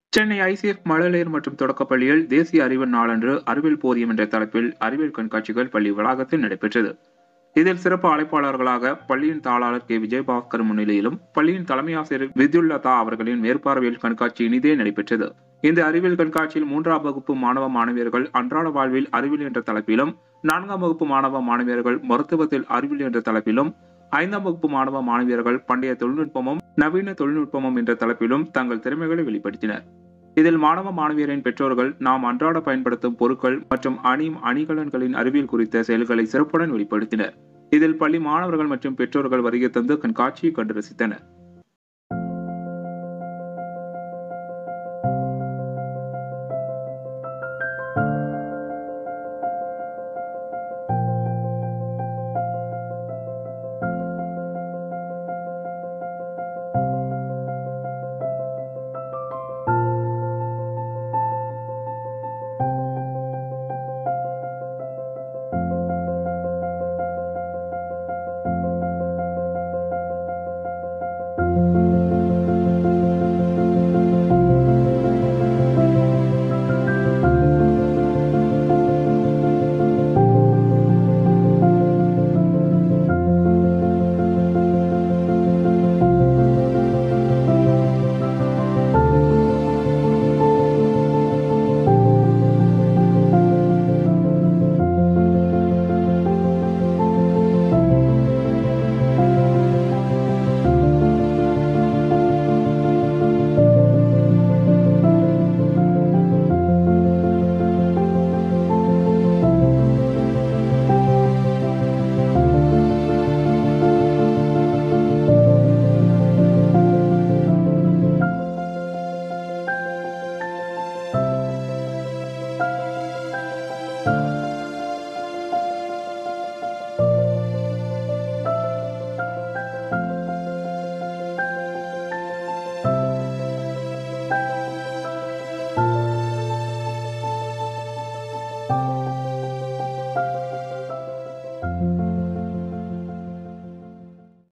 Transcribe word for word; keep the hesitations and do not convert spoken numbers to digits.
Chennai ICF மழலையர் மற்றும் தொடக்கப்பள்ளியில் தேசிய அறிவியல் நாளன்று அறிவியல் போதியம் என்ற தலைப்பில் அறிவியல் கண்காட்சிகள் பள்ளி வளாகத்தில் நடைபெற்றது. இதில் சிறப்பு அழைப்பாளர்களாக பள்ளியின் தாளாளர் கே விஜயபாஸ்கர் முன்னிலையிலும் பள்ளியின் தலைமை ஆசிரியர் வித்யுல்லதா அவர்களின் மேற்பார்வையில் கண்காட்சி இனிதே நடைபெற்றது. இந்த அறிவியல் கண்காட்சியில் மூன்றாம் வகுப்பு மாணவ மாணவியர்கள் அன்றாட வாழ்வில் அறிவியல் என்ற தலைப்பிலும், நான்காம் வகுப்பு மாணவ மாணவியர்கள் மருத்துவத்தில் அறிவியல் என்ற தலைப்பிலும், ஐந்தாம் வகுப்பு மாணவ மாணவியர்கள் பண்டைய தொழில்நுட்பமும் நவீன தொழில்நுட்பமும் என்ற தலைப்பிலும் தங்கள் திறமைகளை வெளிப்படுத்தினர். இதில் மாணவ மாணவியரின் பெற்றோர்கள் நாம் அன்றாட பயன்படுத்தும் பொருட்கள் மற்றும் அணியும் அணிகலன்களின் அறிவியல் குறித்த செயல்களை சிறப்புடன் வெளிப்படுத்தினர். இதில் பள்ளி மாணவர்கள் மற்றும் பெற்றோர்கள் வருகை தந்து கண்காட்சியை கண்டு ரசித்தனர்.